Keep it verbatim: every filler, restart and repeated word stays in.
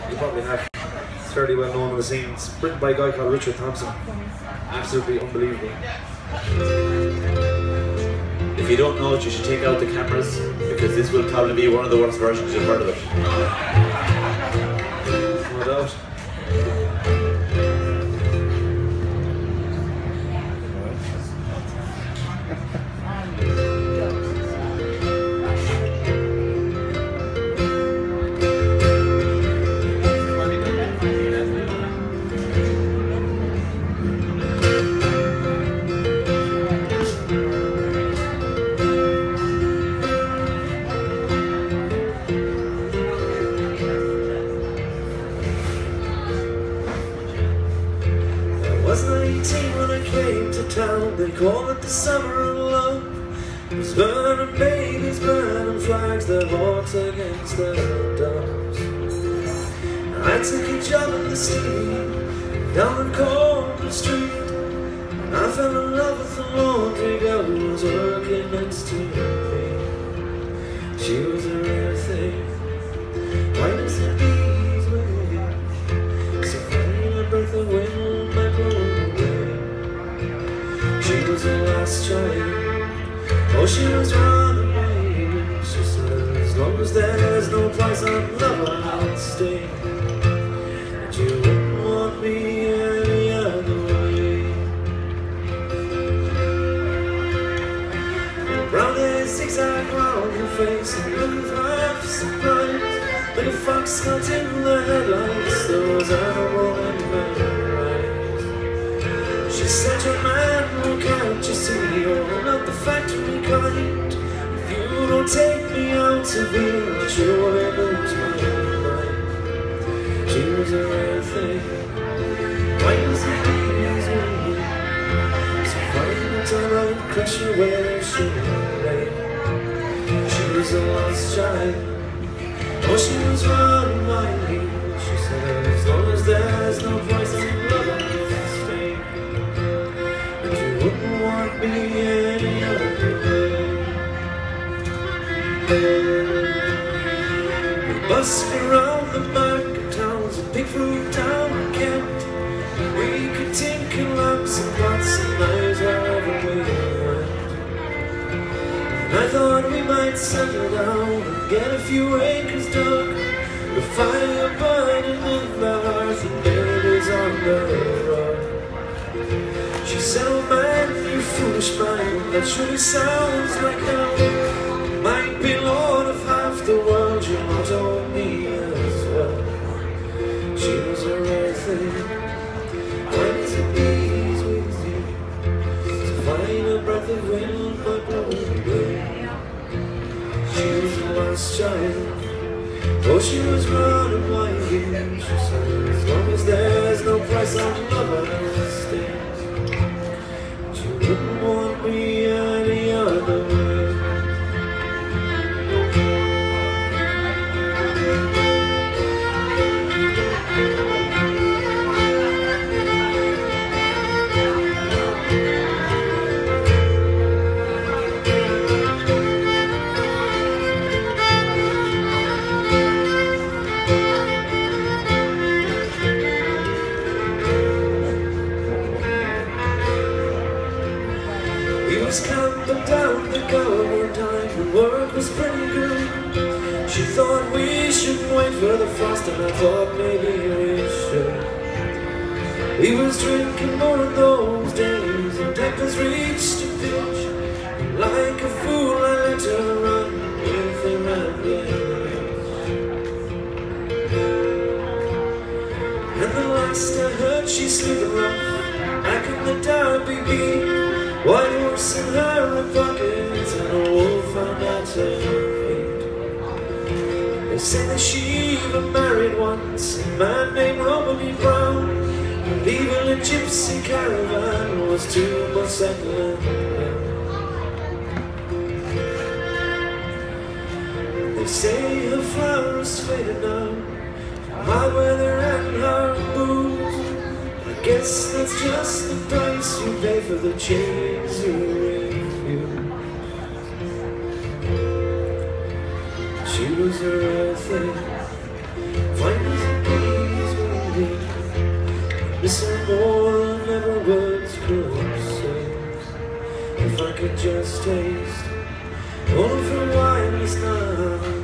You probably have. It's fairly well known on the scene. It's written by a guy called Richard Thompson. Absolutely unbelievable. If you don't know it, you should take out the cameras, because this will probably be one of the worst versions you've heard of it. No doubt. They call it the summer of love. There's burning babies, burning flags, the hawks against the doves. I took a job in the city, down the corner street, and I fell in love with the laundry girl who was working next to me. She was a rare thing, white as the beeswing, so fine a breath of wind might blow away. She was the last child, oh she was running away. She said, as long as there's no place I'd love I'll stay, and you wouldn't want me any other way. Brown hair zigzag round her face, and look of half surprise, like a fox caught in the headlights, those animal and eyes. She said, your man, can't you see, you're not the factory kind. If you don't take me out to be, I'll surely lose my mind. She was a rare thing, white as a beeswing, so fine that I would crush her where she lay. She was the last child, oh she was running wild. She said, as long as there's no place in love I'll stay, wouldn't want me any other way. We busk around the market towns and pick fruit down in Kent. We could tinker lamps and pots and knives wherever we went. And I thought we might settle down and get a few acres dug, the fire burning in the hearth and babies on the rug. She said, oh man, you foolish mind, that surely sounds like hell. You might be lord of half the world, you might own me as well. She was a rare thing, white as a beeswing, so fine a breath of wind might blow away. She was the last child, oh she was running wild. She said, as long as there's no price on love I'll stay, wouldn't want me any other way. Camping down the Gower time, the work was pretty good. She thought we shouldn't wait for the frost, and I thought maybe we should. We was drinking more in those days, and tempers reached a pitch. And like a fool I let her run with the ramblings. And the last I heard she sleeping rough back in the Derby beat, white horse in her pockets and a wolf found at her feet. They say that she even married once a man named Robert Brown, and leaving a gypsy caravan was too much settling down. They say her flowers faded now, hard weather and hard booze. I guess that's just the price you pay for the chains you refuse. She was a rare thing, fine as a bee. could just taste all of her wine is now.